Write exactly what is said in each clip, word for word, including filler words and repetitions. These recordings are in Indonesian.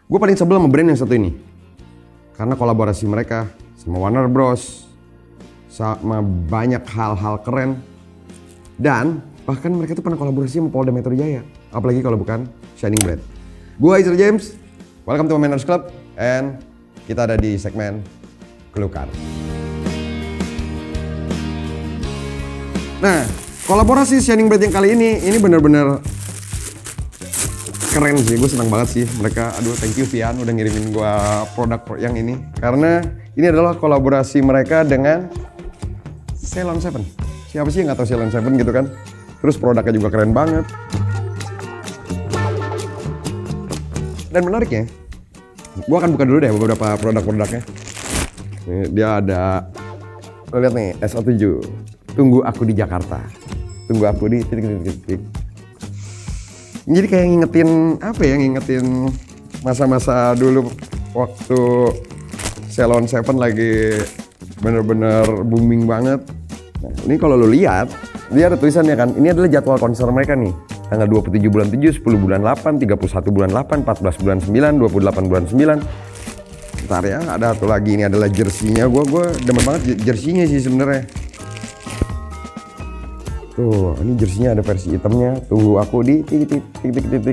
Gue paling sebel sama brand yang satu ini. Karena kolaborasi mereka sama Warner Bros. Sama banyak hal-hal keren. Dan bahkan mereka tuh pernah kolaborasi sama Polda Metro Jaya. Apalagi kalau bukan Shining Brand. Gue Izzer James, welcome to Manners Club. And kita ada di segmen Kelukan. Nah, kolaborasi Shining Brand yang kali ini, ini bener-bener keren sih, gue senang banget sih mereka. Aduh, thank you Vian udah ngirimin gue produk yang ini. Karena ini adalah kolaborasi mereka dengan Ceylon Seven. Siapa sih yang gak tahu Ceylon Seven gitu kan? Terus produknya juga keren banget. Dan menariknya, gue akan buka dulu deh beberapa produk-produknya. Nih, dia ada, lo lihat nih, S O tujuh. Tunggu aku di Jakarta. Tunggu aku di titik-titik-titik. Jadi kayak ngingetin apa ya, ngingetin masa-masa dulu waktu Ceylon Seven lagi bener-bener booming banget. Nah, ini kalau lo lihat, dia ada tulisannya kan, ini adalah jadwal konser mereka nih. Tanggal dua puluh tujuh bulan tujuh, sepuluh bulan delapan, tiga puluh satu bulan delapan, empat belas bulan sembilan, dua puluh delapan bulan sembilan. Bentar ya, ada satu lagi, ini adalah jersey-nya. Gue gue demen banget jersey-nya sih sebenarnya. Tuh, ini jersey-nya ada versi hitamnya. Tunggu aku di titik-titik-titik.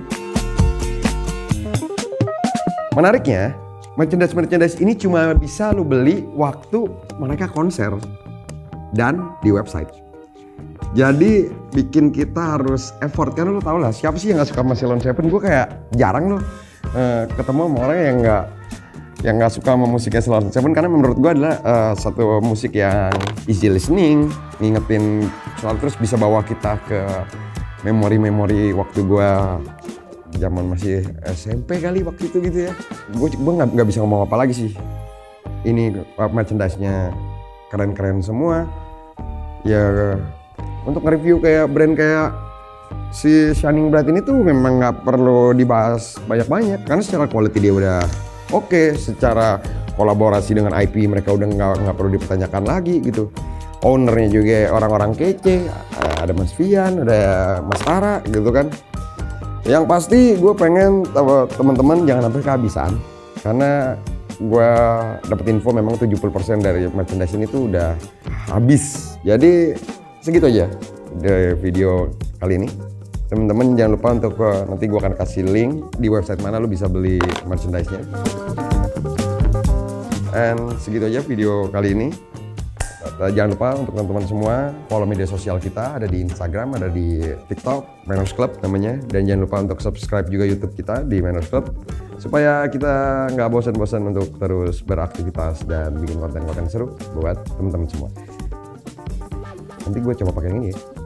Menariknya, merchandise-merchandise ini cuma bisa lu beli waktu mereka konser dan di website. Jadi bikin kita harus effort, karena lu tau lah siapa sih yang gak suka sama Ceylon Seven. Gue kayak jarang loh uh, ketemu sama orang yang gak yang nggak suka sama musiknya Ceylon Seven, karena menurut gue adalah uh, satu musik yang easy listening, ngingetin selalu, terus bisa bawa kita ke memori-memori waktu gue zaman masih S M P kali waktu itu gitu ya. Gue gue nggak nggak bisa ngomong apa lagi sih. Ini uh, merchandise-nya keren-keren semua. Ya untuk nge-review kayak brand kayak si Shining Brand ini tuh memang nggak perlu dibahas banyak-banyak, karena secara quality dia udah oke, okay, secara kolaborasi dengan I P mereka udah nggak nggak perlu dipertanyakan lagi gitu. Ownernya juga orang-orang kece, ada Mas Vian, ada Mas Tara gitu kan. Yang pasti gue pengen teman-teman jangan sampai kehabisan, karena gue dapet info memang tujuh puluh persen dari merchandise ini tuh udah habis. Jadi segitu aja dari video kali ini. Teman-teman jangan lupa untuk uh, nanti gue akan kasih link di website mana lu bisa beli merchandise-nya. And segitu aja video kali ini. Uh, jangan lupa untuk teman-teman semua follow media sosial kita, ada di Instagram, ada di TikTok, Manners Club namanya. Dan jangan lupa untuk subscribe juga YouTube kita di Manners Club, supaya kita nggak bosan-bosan untuk terus beraktivitas dan bikin konten-konten seru buat teman-teman semua. Nanti gue coba pakai yang ini ya.